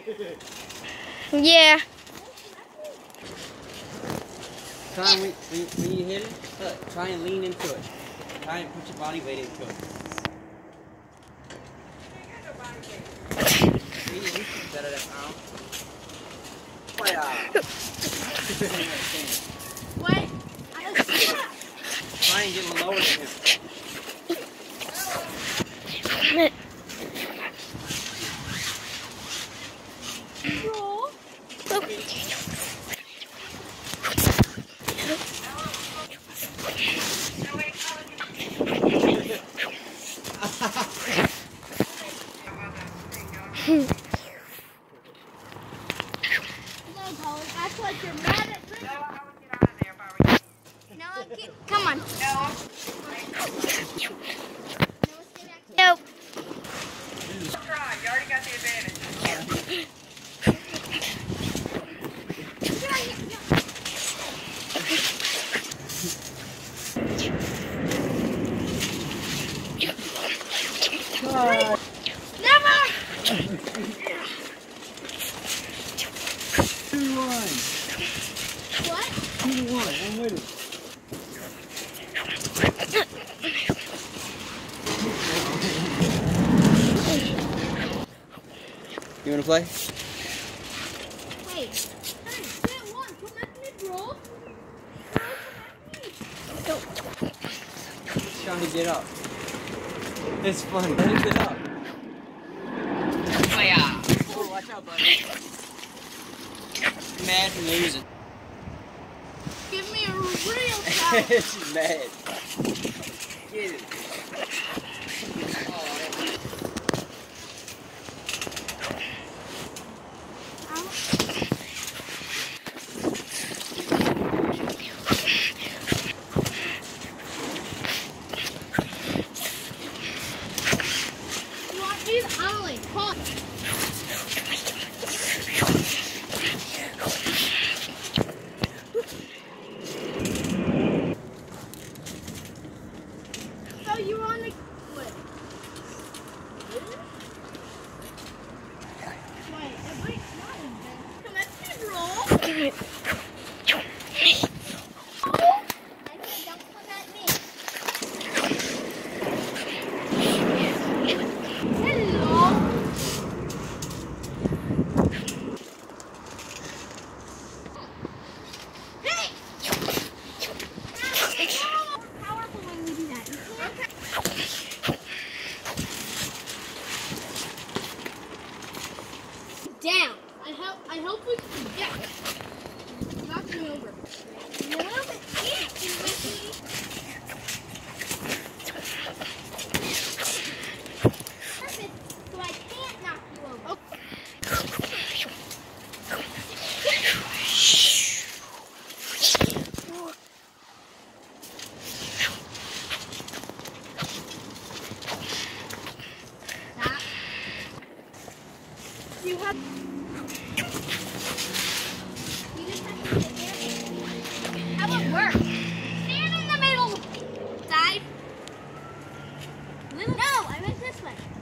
Yeah. Try and when you hit it, look, try and lean into it. Try and put your body weight into it. You should better that now. What? Try and get lower than him. Roll. That's like you're mad at me. No, I would get out of there if I were you. No, come on. No. Nope. Try. You already got the advantage. Never. 2-1. What? 2-1. I'm with it. You wanna play? Hey, get one. Come at me, bro. He's trying to get up. It's fun. Let him get up. Oh, watch out, buddy. Mad for losing. Give me a real shot. She's mad. Get it. So you're on the cliff. Wait, everybody's not in bed. Come at me, bro. I said don't come at me. Hello. Hey! More powerful when we do that. Down. I hope we can get it. Knock me over. No, but can't you with me? Perfect. So I can't knock you over. Stop. You have. You just have to sit there. How it work? Stand in the middle. Dive. No, I went this way.